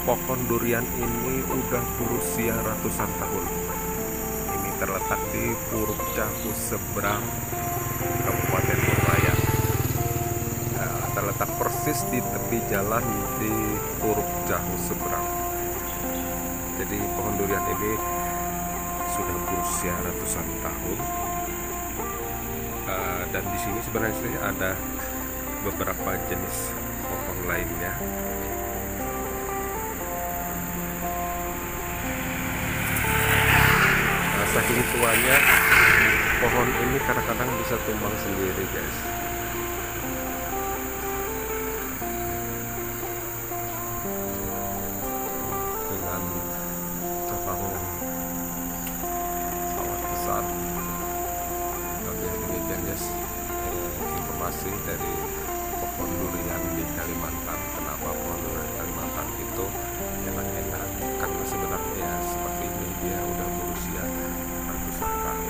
pohon durian ini udah berusia ratusan tahun. Ini terletak di Puruk Cahu Seberang, Kabupaten Bogor. Terletak persis di tepi jalan di Puruk Cahu Seberang. Jadi pohon durian ini sudah berusia ratusan tahun. Dan di sini sebenarnya ada beberapa jenis pohon lainnya. Saking tuanya pohon ini kadang-kadang bisa tumbang sendiri, guys. Dengan cabang yang sangat besar. Oke, demikian guys informasi dari pohon durian di Kalimantan. Kenapa pohon durian di Kalimantan itu enak-enak? Karena sebenarnya seperti ini dia udah berusia ratusan tahun.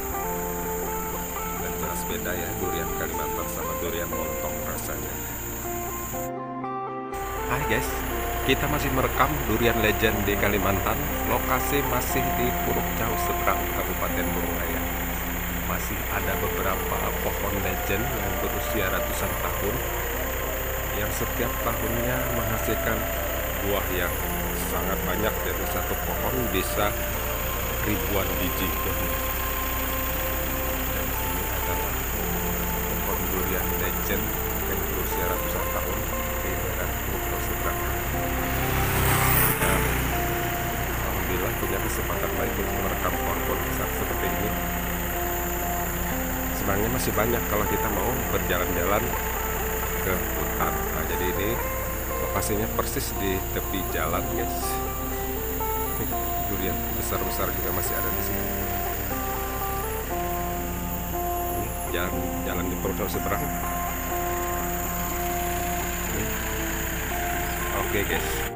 Dan jelas beda ya durian Kalimantan sama durian montong rasanya. Hai guys, kita masih merekam durian legend di Kalimantan. Lokasi masih di Puruk Cahu Seberang, Kabupaten Bogor. Masih ada beberapa pohon legend yang berusia ratusan tahun, yang setiap tahunnya menghasilkan buah yang sangat banyak. Dari satu pohon bisa ribuan biji. Dan ini adalah pohon durian legend yang berusia ratusan tahun di daerah Puruk Cahu Seberang. Alhamdulillah punya kesempatan lagi untuk merekam pohon-pohon besar seperti ini. Sebenarnya masih banyak kalau kita mau berjalan-jalan ke hutan. Nah, jadi ini lokasinya persis di tepi jalan, guys. Durian besar-besar juga masih ada di sini. Ini jalan di Puruk Cahu Seberang. Oke, guys.